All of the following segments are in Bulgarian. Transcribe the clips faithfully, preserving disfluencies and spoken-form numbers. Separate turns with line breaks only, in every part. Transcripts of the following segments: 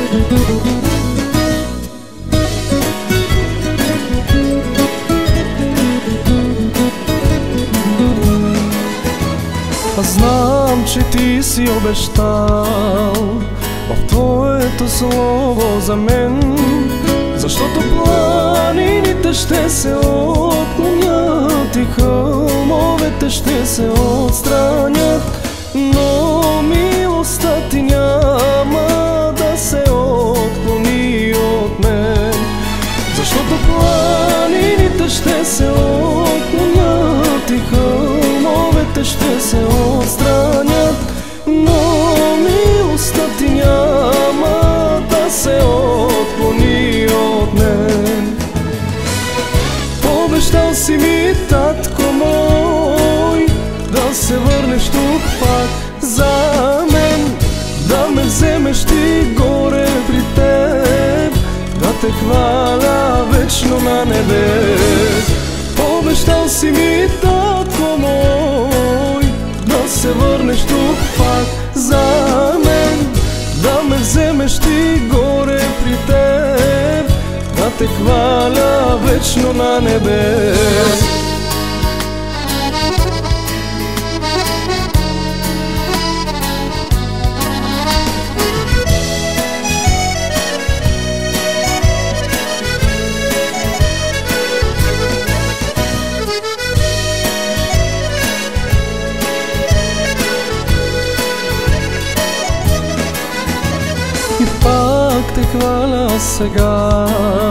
Знам, че ти си обещал в твоето слово за мен, защото планините ще се отклонят и хълмовете ще се отстранят, но милостта ти няма да се отклони от мен. Защото планините ще се отклонят и хълмовете ще се отстранят, но милостта ти няма да се отклони от мен. Обещал си ми, татко мой, да се върнеш тук пак за мен, да ме вземеш ти горе при теб, да те хваля вечно на небе. Обещал си ми, татко мой, да се върнеш тук пак за мен, да ме вземеш ти горе при теб, да те хваля вечно на небе. И пак те хваля сега,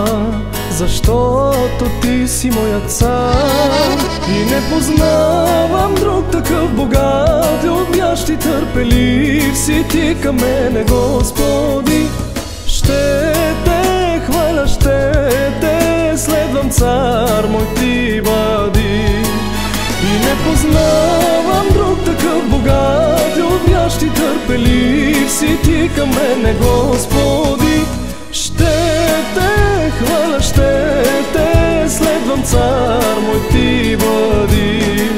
защото ти си моят цар и не познавам друг такъв богат, любящ и търпелив си ти към мене, Господи. Ще те хваля, ще те следвам, цар мой ти бъди. И не познавам друг такъв богат, любящ и търпелив си ти към мене, Господи. Ще те хваля, ще те следвам, цар мой ти бъди.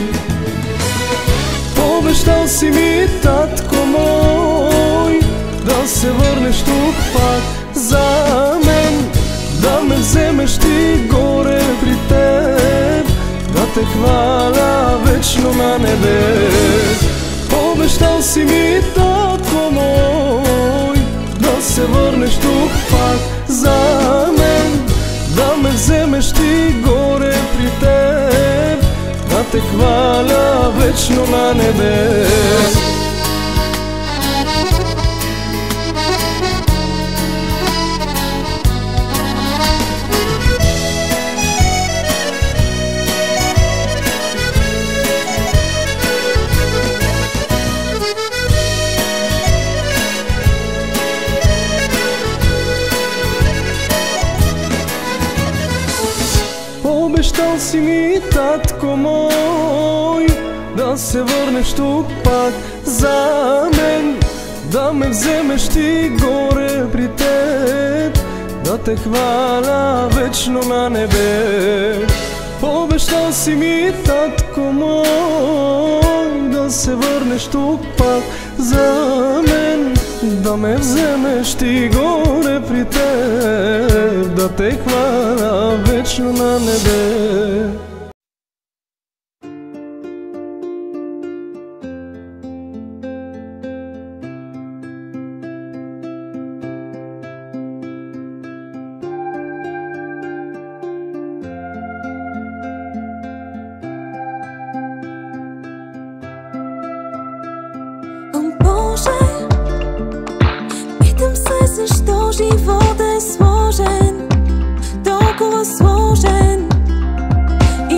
Обещал си ми, татко мой, да се върнеш тук пак за мен, да ме вземеш ти горе при теб, да те хваля вечно на небе. Обещал си ми, татко мой, да се върнеш тук пак за мен, да ме вземеш ти горе при теб, да те хваля вечно на небе. Обещал си ми, татко мой, да се върнеш тук пак за мен, да ме вземеш ти горе при теб, да те хваля вечно на небе. Обещал си ми, татко мой, да се върнеш тук пак за мен, да ме вземеш ти горе при теб, да те хваля вечно на небе.
Защо живот е сложен, толкова сложен,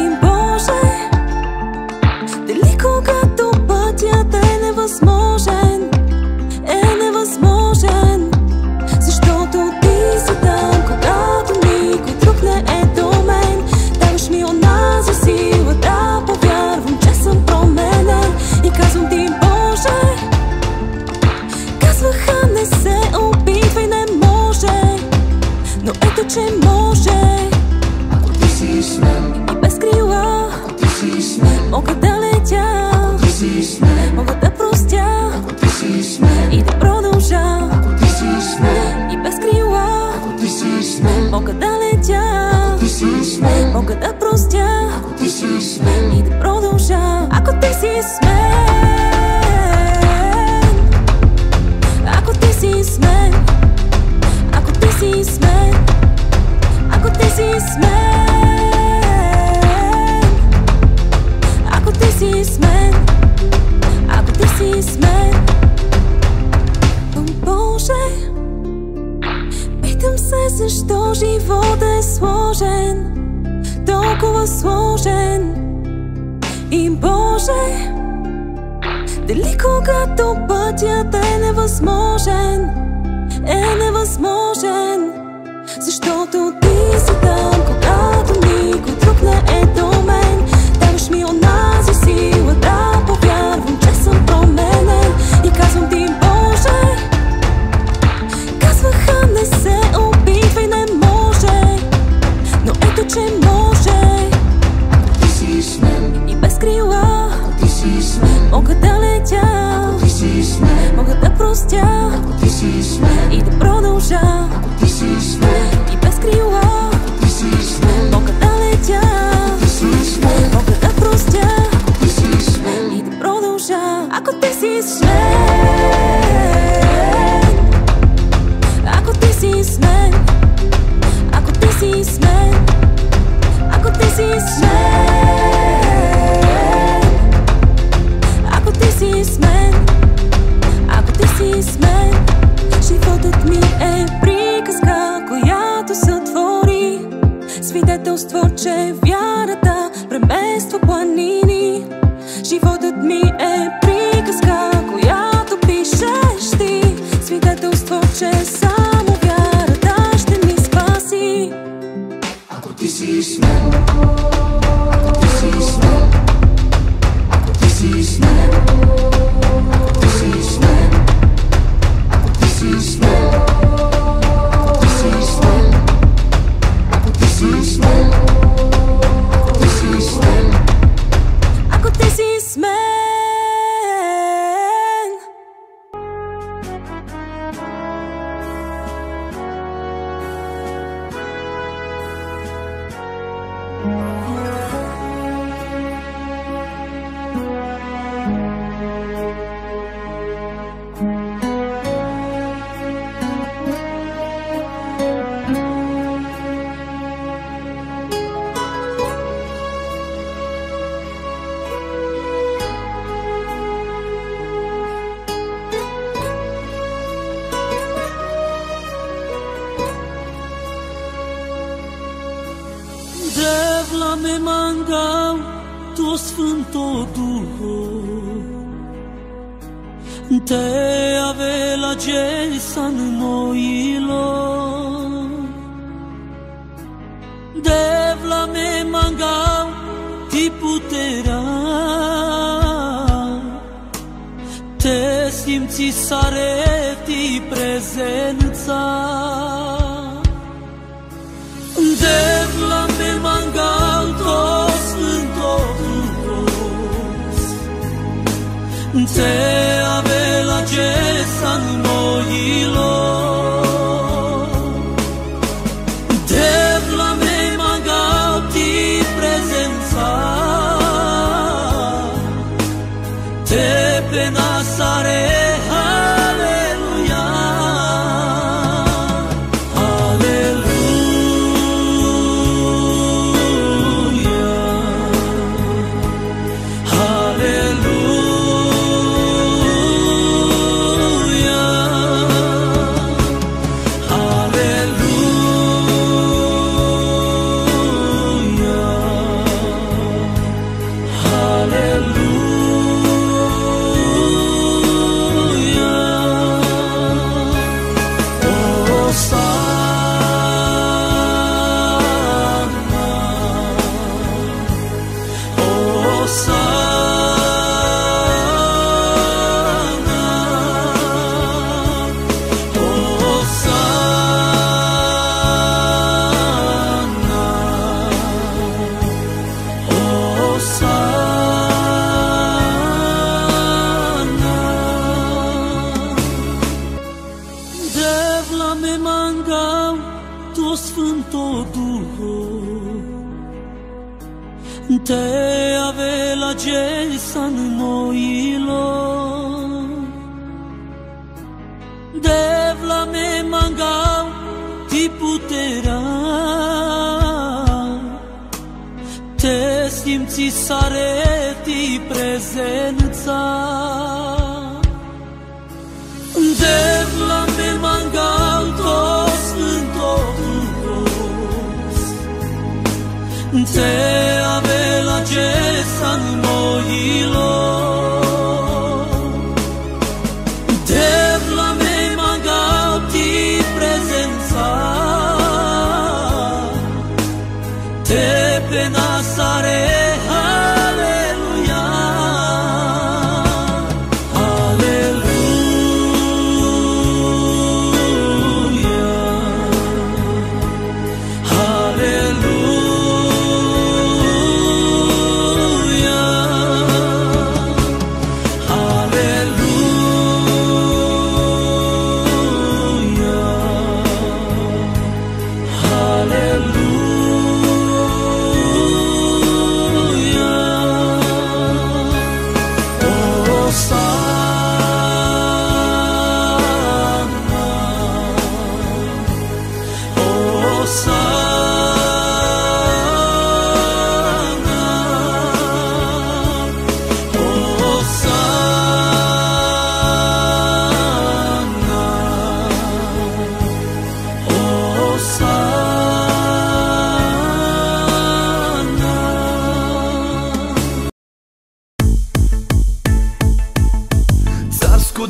защо живота е сложен, толкова сложен. И Боже, дали когато пътят е невъзможен, е невъзможен, защото Ти си там, когато никой друг не е до мен. Даваш ми онази сила да повярвам, че съм променен. И казвам Ти, Боже, казваха не се опитвай, не може, но ето че може.
Ти си с мен
и без крила,
Ти си с мен,
мога да летя,
Ти си с мен,
мога да простя
Ти си с мен,
и да продължа.
Ти си с мен,
и без крила,
Ти си с мен,
мога да летя,
Ти си с мен,
мога да простя
Ти си с мен,
и да продължа. Ако Ти си с мен, ако Ти си с мен, ако Ти си с мен, ако Ти си с мен, ако Ти си с мен, ако Ти си с мен. Животът ми е приказка, която сътвори свидетелство, че вярата премества планини. Животът ми е приказка, която пишеш Ти, свидетелство, че само вярата ще ми спаси.
ако Ти си с мен, ако Ти си с мен, ако Ти си с мен, ако Ти си с мен, ако Ти си с мен, ако Ти си с мен, ако Ти си с мен, ако Ти си с мен,
Ако Ти си с мен.
Devla-me mangau tu Sfânto Duho, te avela Jason Moilo. Devla-me mangau ti puterea, te simți sareti prezența. Devla-me mangau to Sfânto Duhos, te avela Jason Moilo. Devla-me mangau ti prezența, te penasare. Haleluia, Devla-me mangau tu Sfânto Duho, te avela Jason Moilo. Devla-me mangau ti puterea, te simți sareti prezența. Devla-me mangau to Sfânto Duho,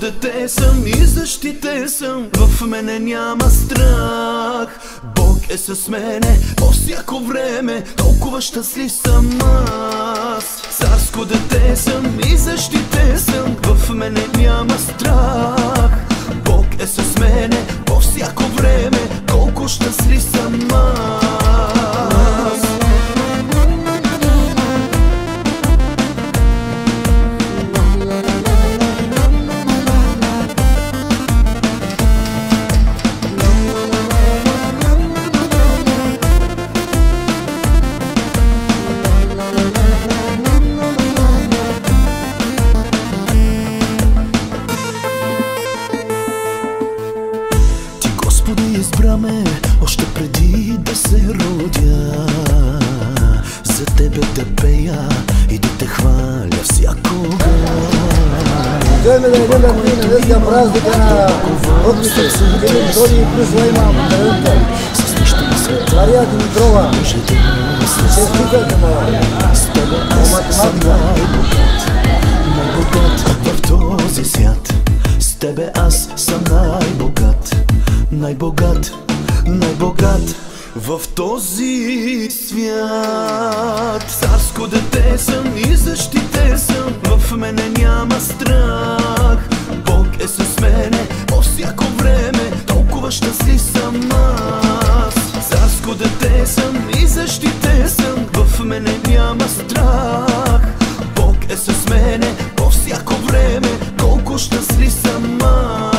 дете съм и защитен съм, в мене няма страх. Бог е с мене по всяко време, толкова щастлив съм аз. Царско дете съм и защитен съм, в мене няма страх. Бог е с мене по всяко време, колко щастлив съм аз. Избра ме още преди да се родя, за тебе да пея и да те хваля всякога.
Дойме да идем да минем днеска празника на родните. Или Доди и Пришла имам дарунка. Мария Димитрова. Честитайте ме. По математика.
Най-богат в този свят, с тебе аз съм най-богат. Най-богат, най-богат в този свят. Царско дете съм и защитен съм, в мене няма страх. Бог е с мене по всяко време, толкова щастлив съм аз. Царско дете съм и защитен съм, в мене няма страх. Бог е с мене по всяко време, колко щастлив съм аз.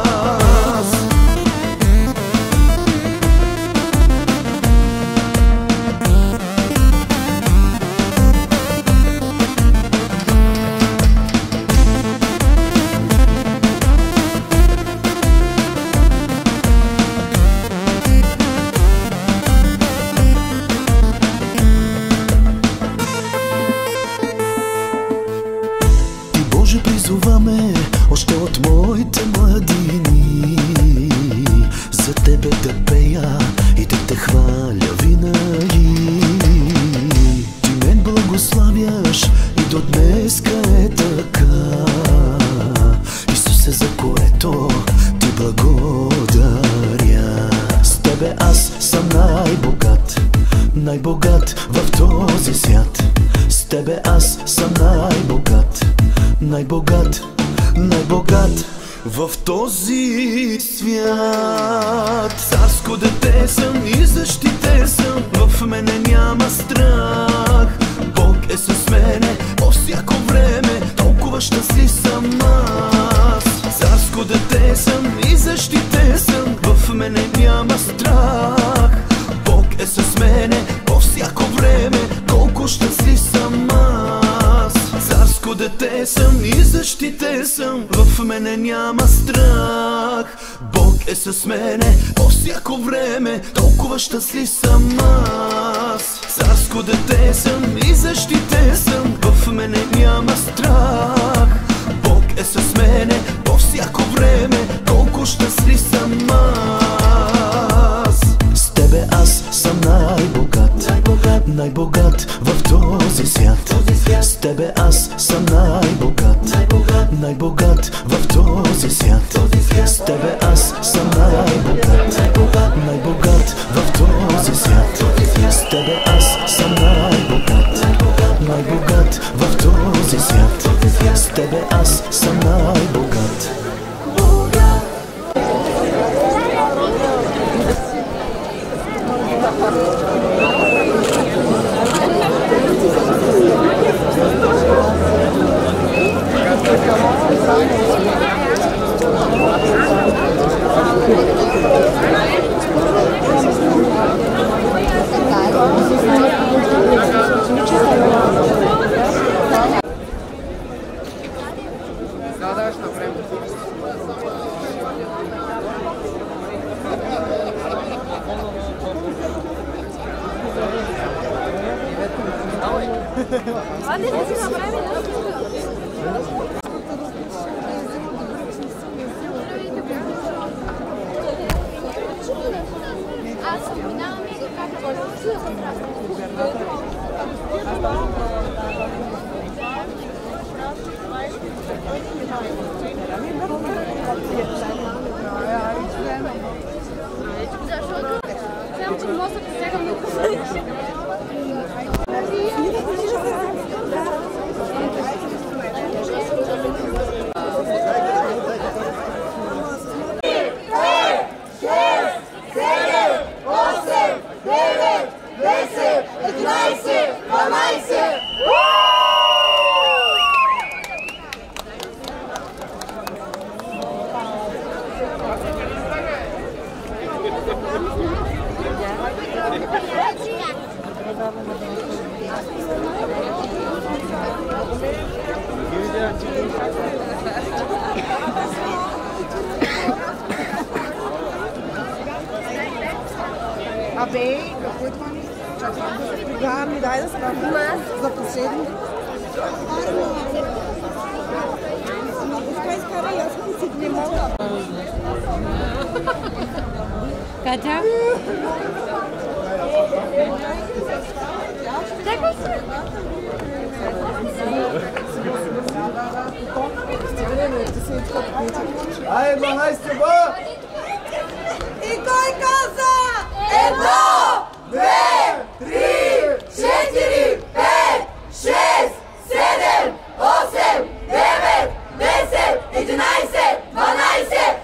Призоваме още от моите младини, за тебе да пея и да те хваля винаги. Ти мен благославяш и до днеска е така, Исусе, за което ти благодаря. С тебе аз съм най-богат, най-богат в този свят. С тебе аз съм най-богат, най-богат, най-богат в този свят. Царско дете съм и защитен съм, в мене няма страх. Бог е с мене по всяко време, толкова щастлив съм аз. Царско дете съм и защитен съм, в мене няма страх. Бог е с мене по всяко време, колко щастлив съм аз. Царско дете съм и защитен съм, в мене няма страх. Бог е с мене по всяко време, толкова щастлив съм аз. Царско дете съм и защитен съм, в мене няма страх. Бог е с мене по всяко време, колко щастлив съм аз. С тебе аз съм най-богат, най-богат в този свят. С тебе аз съм най-богат, най-богат в този свят. С тебе аз съм най-богат, най-богат в този свят. С тебе аз съм най-богат, най-богат в този свят. С тебе аз съм най-богат.
Gracias. Абе, какво е това ни? Тогава ми дай да скажем за последно. Пускай изкарай, аз не мога.
Катя? Чакай се!
Ай, дванайсет ба!
И кой каза?
Едно, две, три, четири, пет, шест, седем, осем, девет, десет, единайсет, дванайсет!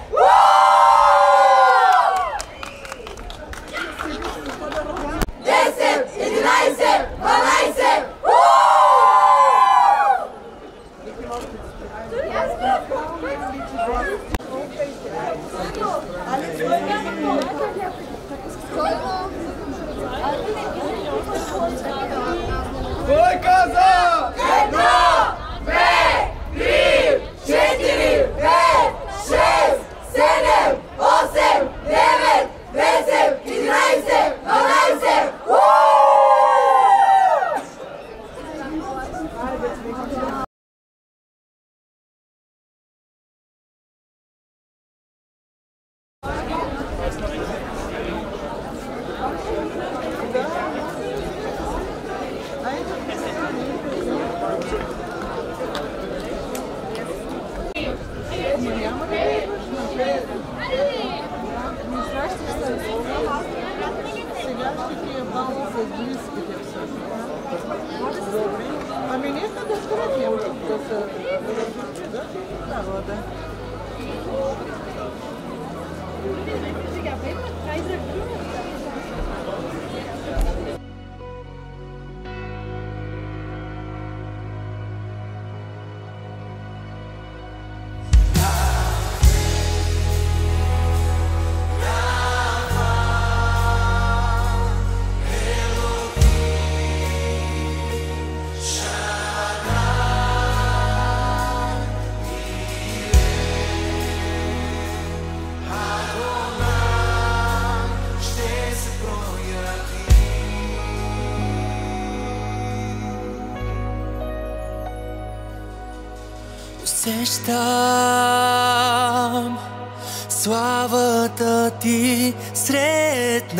десет, единайсет, дванайсет!
Кой каза?
Едно, две, три, четири, пет, шест, седем, осем, девет, десет, единайсет, дванайсет!
Ами ние сме да скръпим, да се да трябва да.
Усещам славата ти сред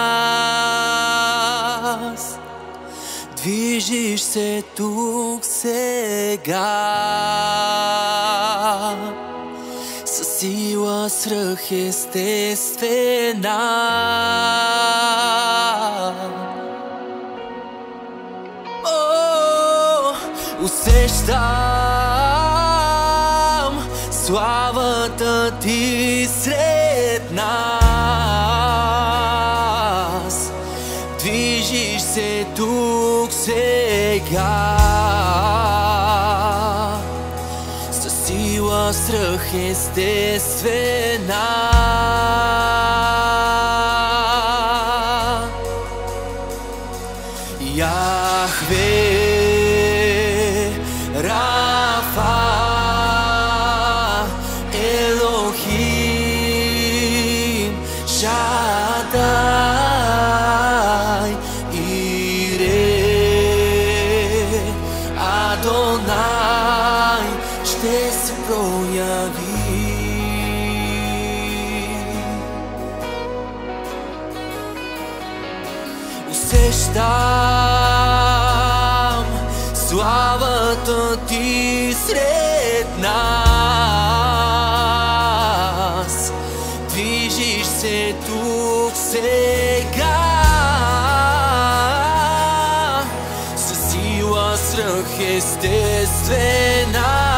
нас. Движиш се тук сега със сила свръхестествена. О, усещам славата ти сред нас. Движиш се тук сега със сила свръхестествена. Яхве Рафа Елохим Шадай Ире Адонай ще се прояви. Усещам славата ти сред нас. Движиш се тук сега естествена.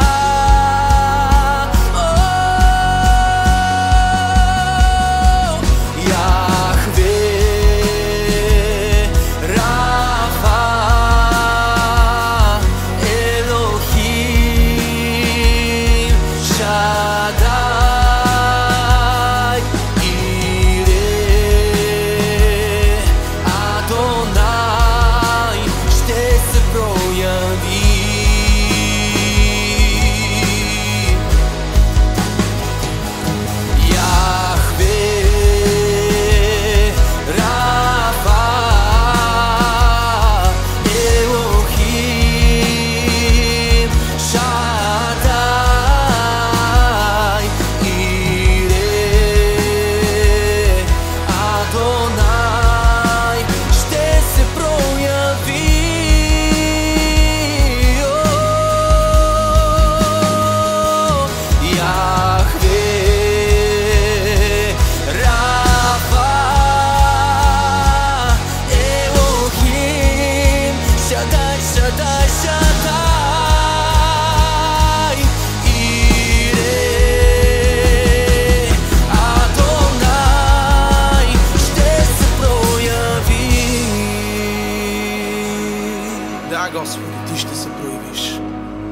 Да, Господи, Ти ще се проявиш.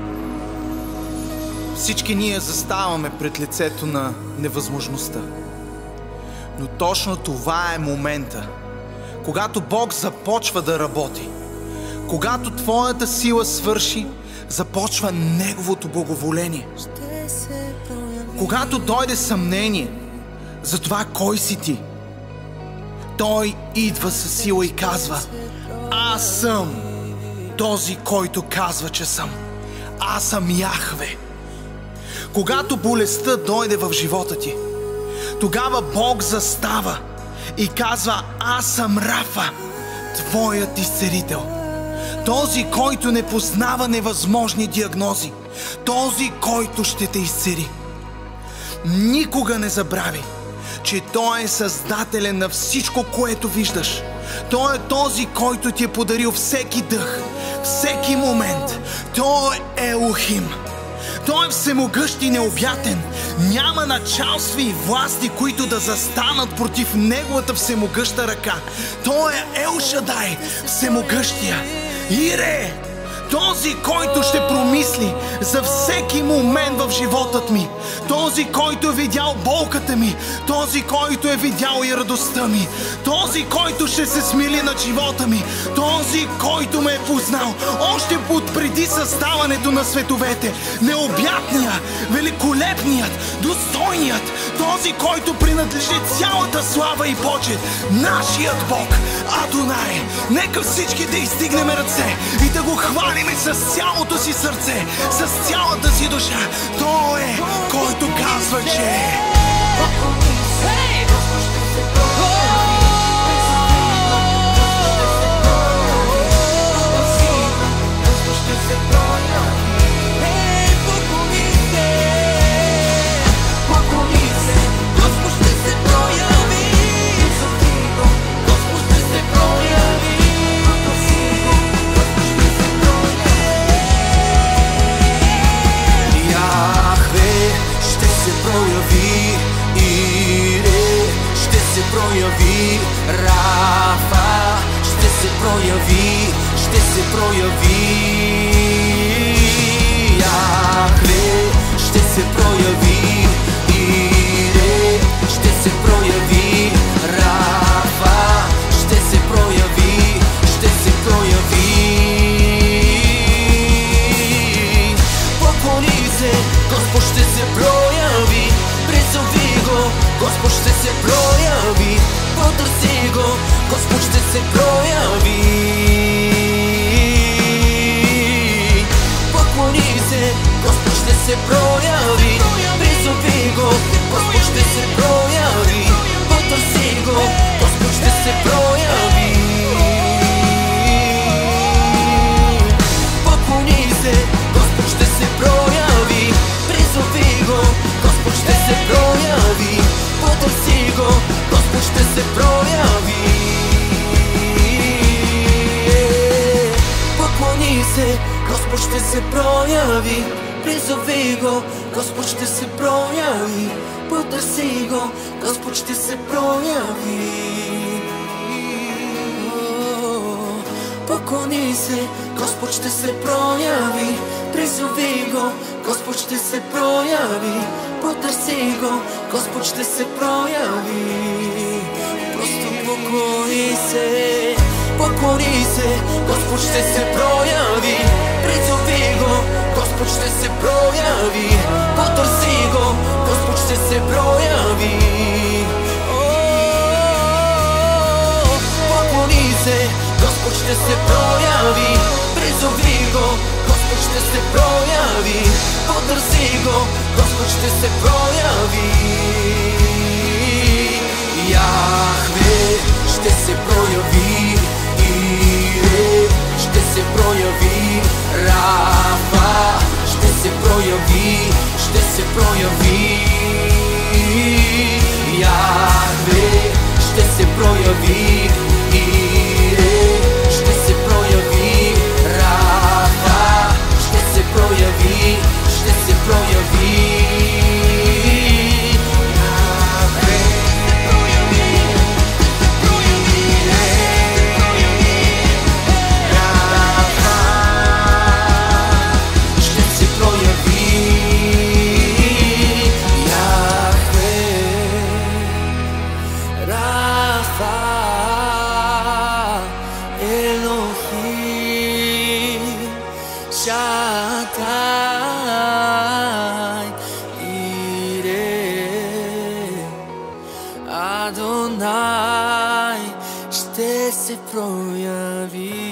Всички ние заставаме пред лицето на невъзможността. Но точно това е момента, когато Бог започва да работи. Когато Твоята сила свърши, започва Неговото благоволение. Когато дойде съмнение за това кой си ти, Той идва със сила и казва: аз съм този, който казва, че съм. Аз съм Яхве. Когато болестта дойде в живота ти, тогава Бог застава и казва: аз съм Рафа, твоят изцелител. Този, който не познава невъзможни диагнози. Този, който ще те изцели. Никога не забрави, че Той е създателен на всичко, което виждаш. Той е този, който ти е подарил всеки дъх, всеки момент. Той е Елохим. Той е всемогъщ и необятен. Няма началства и власти, които да застанат против Неговата всемогъща ръка. Той е Ел Шадай, всемогъщия. Ире! Този, който ще промисли за всеки момент в животът ми. Този, който е видял болката ми. Този, който е видял и радостта ми. Този, който ще се смили над живота ми. Този, който ме е познал още преди създаването на световете. Необятният, великолепният, достойният. Този, който принадлежи цялата слава и почет. Нашият Бог, Адонай. Нека всички да издигнем ръце и да го хвалим с цялото си сърце, с цялата си душа. Той е, който казва, че
прояви, Рафа ще се прояви, ще се прояви. Яхве ще се прояви, Ире ще се прояви, Рафа ще се прояви, ще се прояви. Поклони се, Господ ще се прояви, призови го, Господ ще се прояви, потърси го, Господ ще се прояви. Поклони се, Господ ще се прояви, призови го, Господ ще се прояви, потърси го, Господ ще се прояви. Поклони се, Господ ще се прояви, призови го, Господ ще се прояви, потърси го, Господ ще се прояви. Поклони се, Господ ще се прояви. Призови го, Господ ще се прояви. Потърси го, Господ ще се прояви. Поклони се, Господ ще се прояви. Призови го, Господ ще се прояви. Потърси го, Господ ще се прояви. Просто поклони се, поклони се, Господ ще се прояви. Призови го, Господ ще се прояви. Потърси го, Господ ще се прояви. Поклони се, Господ ще се прояви. Призови го, Господ ще се прояви. Потърси го, Господ ще се прояви. Яхве ще се прояви. Ире ще се прояви. Рафа ще се прояви. Ще се прояви. Яхве ще се прояви. Ире ще се прояви. Рафа ще се прояви. Ще се прояви. Адонай ще се прояви.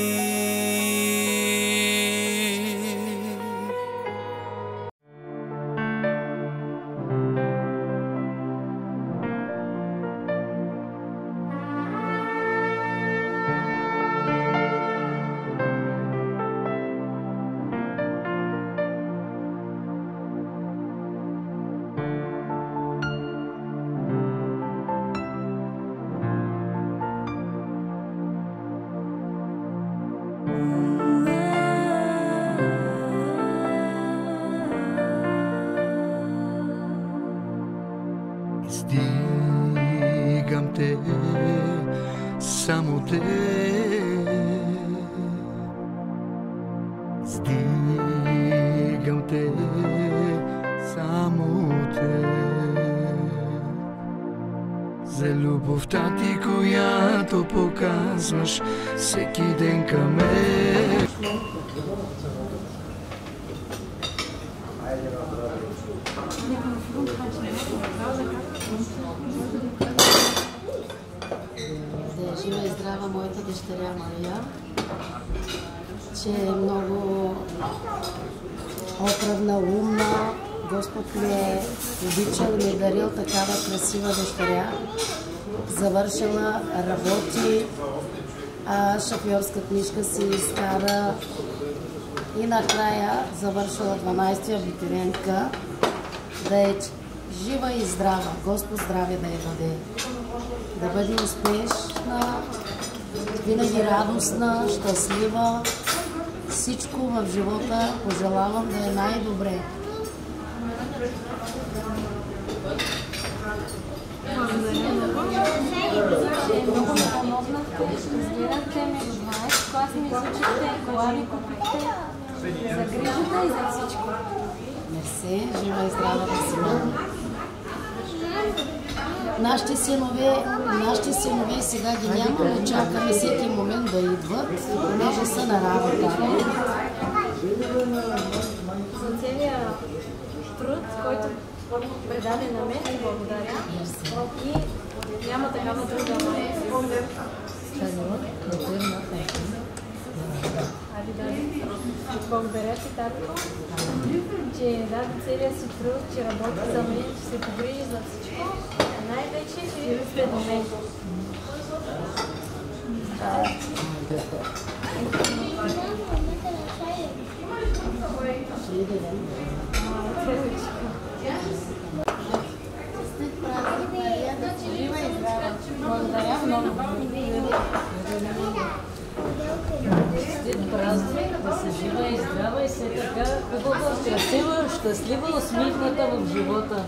Издигам те, само те. Издигам те, само те. За любовта ти, която показваш всеки ден към мен.
Да е жива и здрава моята дъщеря Мария, че е много оправна, умна. Господ ми е обичал и ми е дарил такава красива дъщеря. Завършила, работи, а шофьорска книжка си изкара и накрая завършила дванайсети абитуриентка. Да е жива и здрава. Господ здраве да я даде. Да бъде успешна, винаги радостна, щастлива. Всичко в живота пожелавам да е най-добре.
Много ме помогнахте, разбирахте ме до дванайсети клас, ми изучихте, кола ми купихте, за грижата и за всичко.
Мерси, жива и здрава да си мама. Нашите синове, нашите синове сега ги нямаме, чакаме всеки момент да идват, понеже са на работа.
За целия труд, който предаде на мен, ти благодаря. И няма такава друга майка. Благодаря ти, татко, че даде целия си труд, че работи за мен, че се погрижи за всичко. Най-вече, че ви сте до мен. Благодаря много.
След празник да се жива
все така хубава, красива, щастлива, усмихната в живота.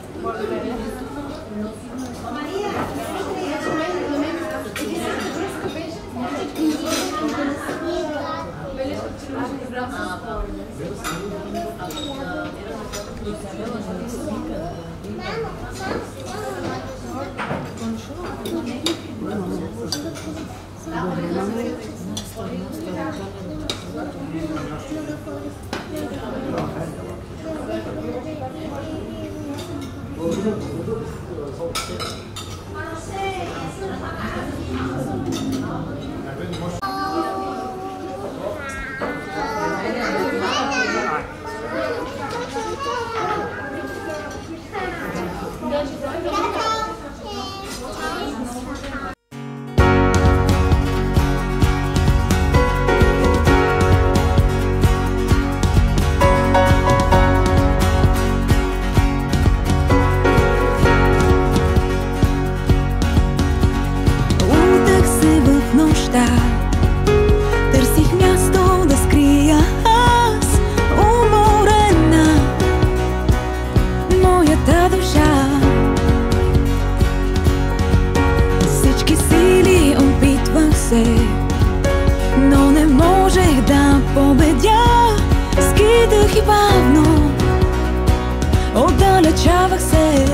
Търсих място да скрия аз, уморена моята душа. Всички сили опитвах се, но не можех да победя. Скитах и бавно отдалечавах се.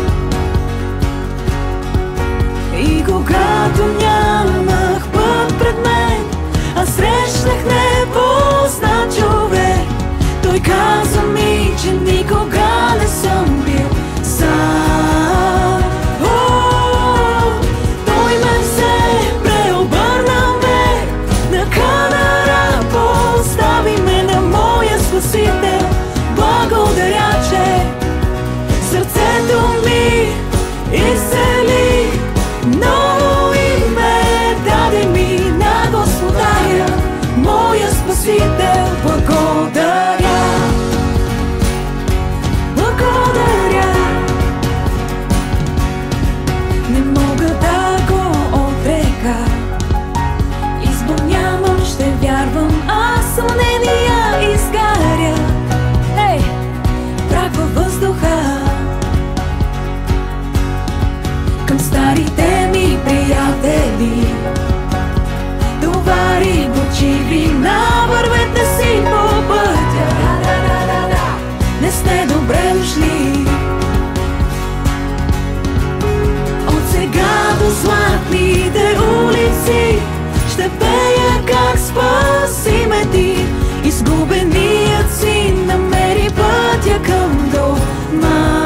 И когато нямах път пред мен, аз срещнах непознат човек. Той каза ми, че никога не съм бил сам. О, той ме взе, преобърна ме, на кадъра постави ме на моя Спасител. Благодаря, че сърцето ми изцели. Ново име даде ми на Господаря, моя Спасител. Благодаря, благодаря. Не мога да го отрека, избор нямам, ще вярвам, аз съмнения изгаря. Ей, прах във въздуха към старите ми приятели. Товари горчиви, навървете си по пътя. Не сте добре дошли. От сега до златните улици ще пея как спаси ме ти. Изгубеният си намери пътя към дома.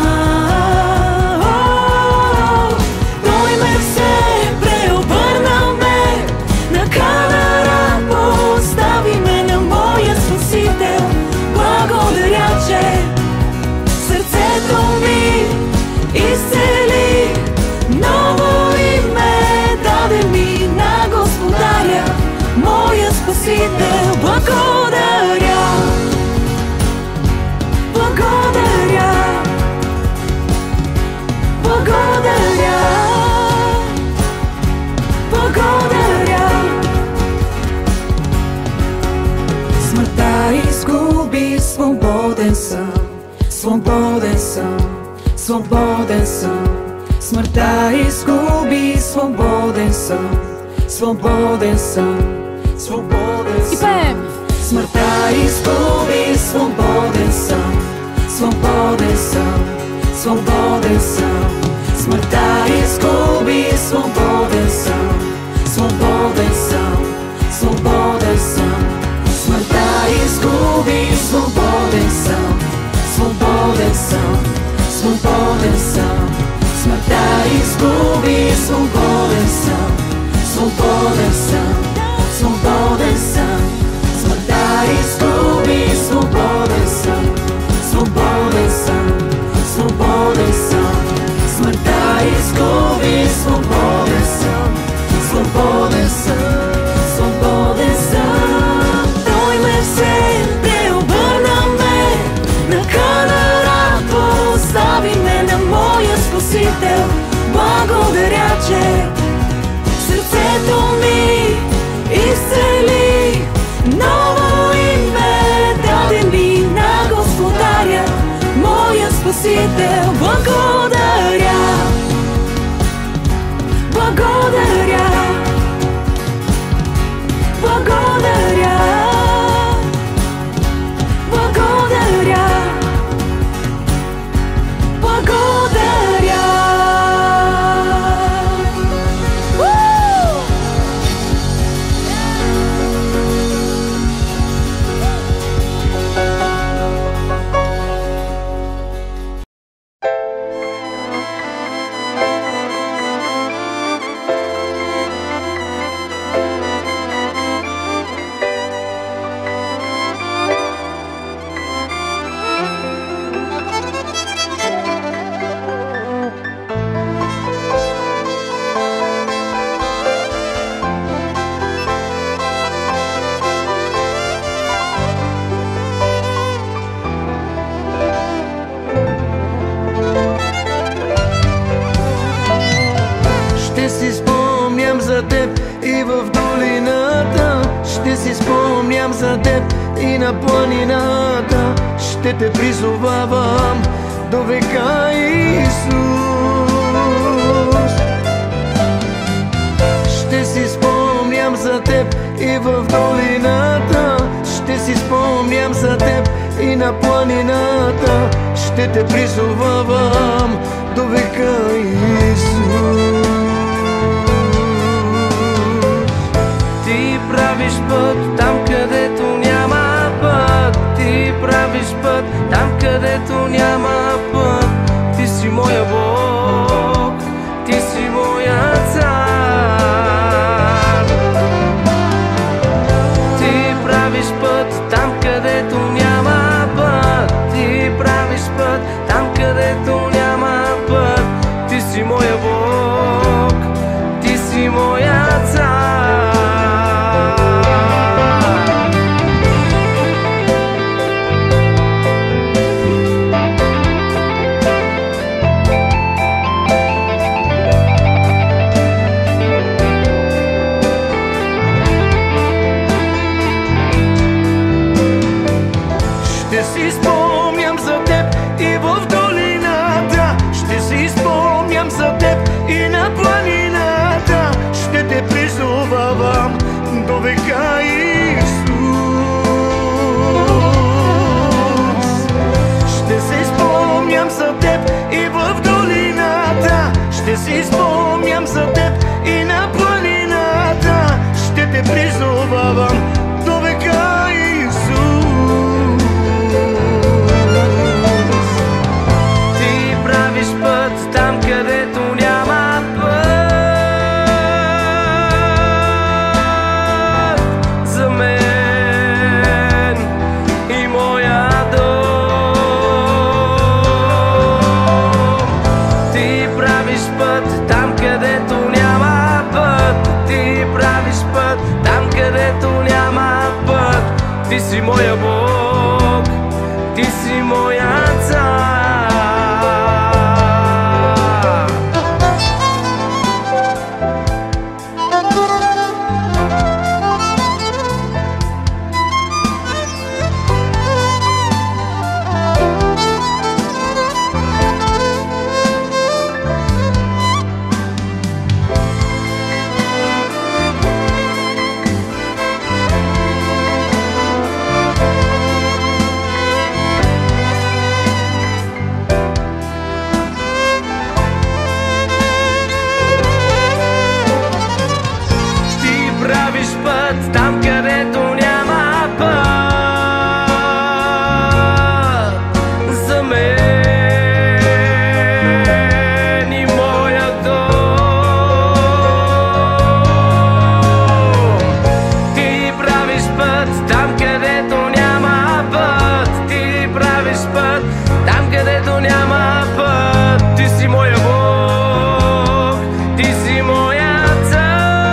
Благодаря, че сърцето ми изцели. Ново име даде ми на Господаря, моя Спасител. Благодаря, благодаря, благодаря, благодаря. Смъртта изгуби, свободен съм, свободен съм, свободен съм. Смъртта изгуби, свободен съм, свободен съм, свободен съм. Смъртта изгуби, свободен съм, свободен съм, свободен съм. Смъртта изгуби, свободен съм, свободен съм, свободен съм. Смъртта изгуби, свободен съм, свободен съм, свободен съм. Смъртта изгуби, свободен съм, свободен съм, свободен съм. Смъртта изгуби, свободен съм, свободен съм, свободен съм. Смъртта изгуби, свободен съм.
спомням за теб и в долината. Ще си спомням за теб и на планината. Ще те призовавам до века, Исус. Ще си спомням за теб и в долината. Ще си спомням за теб и на планината. Ще те призовавам до века, Исус. Ти правиш път там, където няма път. Ти правиш път там, където няма път. Ти си моя Бог, ти си моя цар. Ти правиш път там, където няма път. Ти правиш път там, където няма път. Ти си моя Бог, ти си моя цар. Ще си спомням за теб и в долината. Ще си спомням за теб и на планината. Ще те призовавам до века, Исус. Ще си спомням за теб и в долината. Ще си спомням за теб и на планината. Ще те призовавам до века, Исус. Ти правиш път там, където няма път за мен и моя дом. Ти правиш път там, където няма път. Ти правиш път там, където няма път. Ти си моя Бог, ти си моя цар. Правиш път там, където няма път за мен и моя дом. Ти правиш път там, където няма път. Ти правиш път там, където няма път. Ти си моя Бог, ти си моя цар.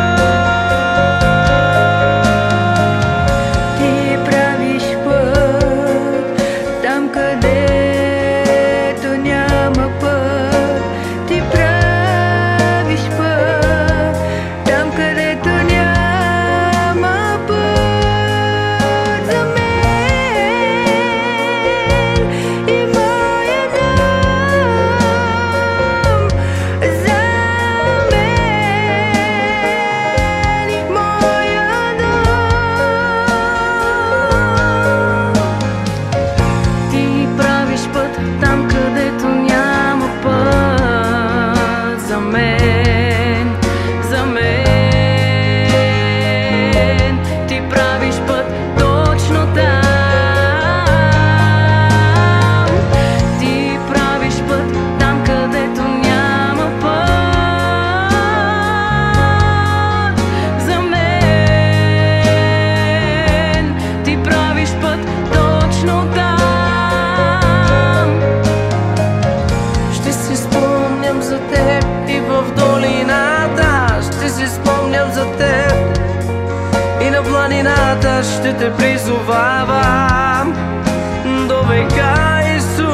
планината ще те призовавам до века, Исус.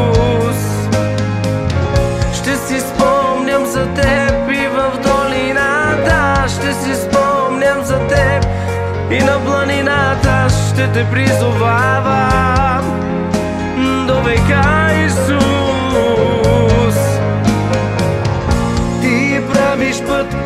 Ще си спомням за теб и в долината. ще си спомням за теб и на планината ще те призовавам до века, Исус. Ти правиш път